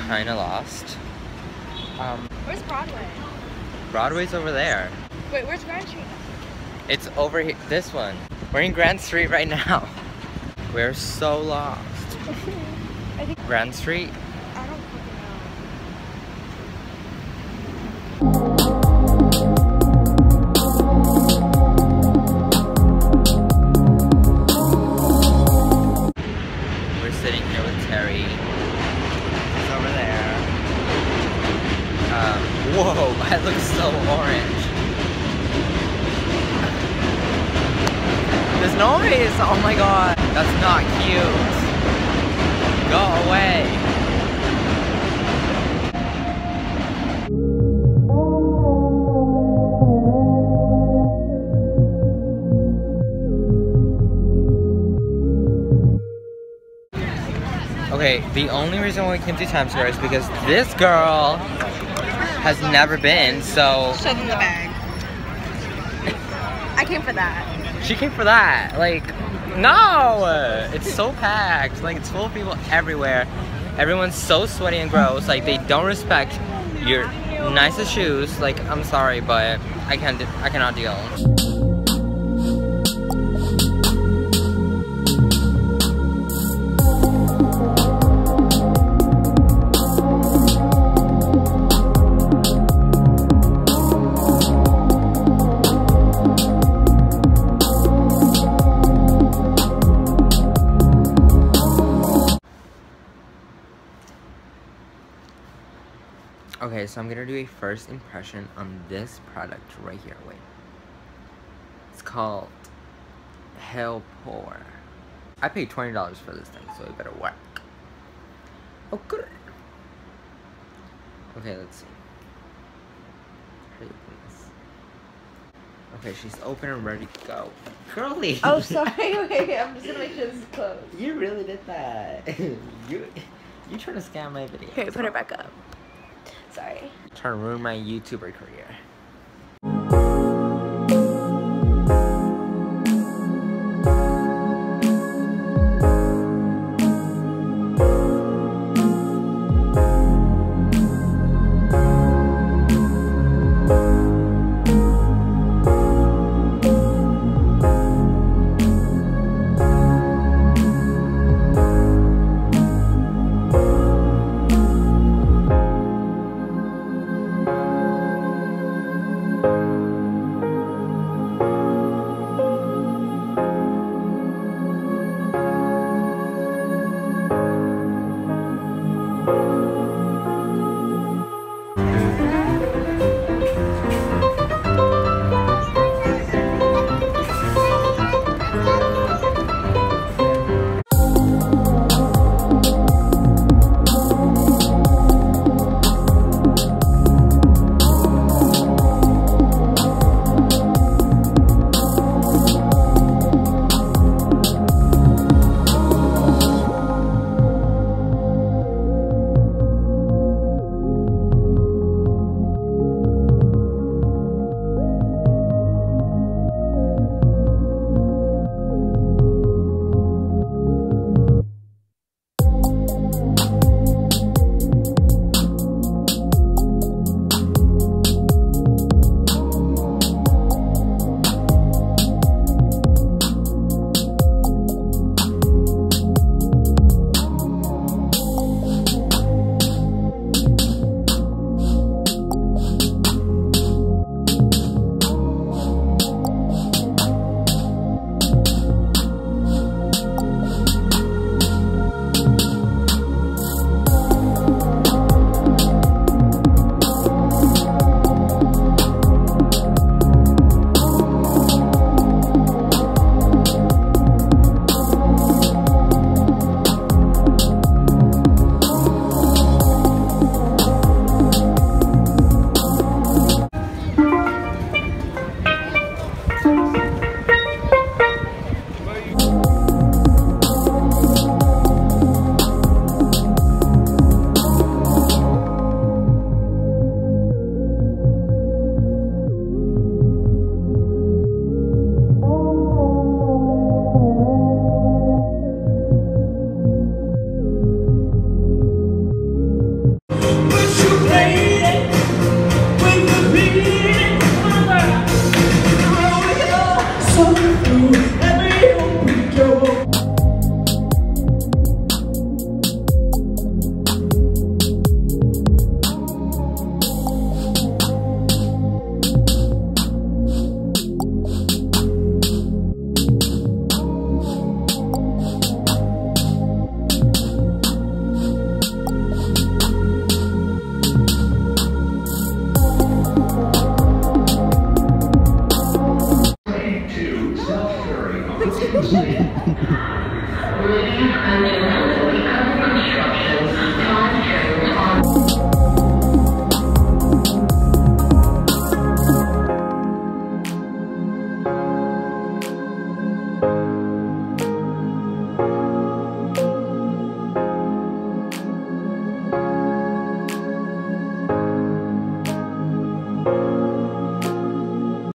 kind of lost. Where's Broadway? Broadway's over there. Wait, where's Grand Street? It's over here. This one. We're in Grand Street right now. We're so lost. I think Grand Street? I don't fucking We're sitting here with Terry. He's over there. Whoa, I look so orange. This noise! Oh my god, that's not cute. Go away. Okay, the only reason why we came to Times Square is because this girl has never been, so... Show them the bag. I came for that. She came for that. Like, no! It's so packed. Like, it's full of people everywhere. Everyone's so sweaty and gross. Like, they don't respect your nicest shoes. Like, I'm sorry, but I cannot deal. Okay, so I'm gonna do a first impression on this product right here. Wait. It's called Hell Pour. I paid $20 for this thing, so it better work. Oh, good. Okay, let's see. How do you open this? Okay, she's open and ready to go. Girly! Oh, sorry. Wait, I'm just gonna make sure this is closed. You really did that. you trying to scam my video. Here, put it back up. Sorry. Trying to ruin my YouTuber career.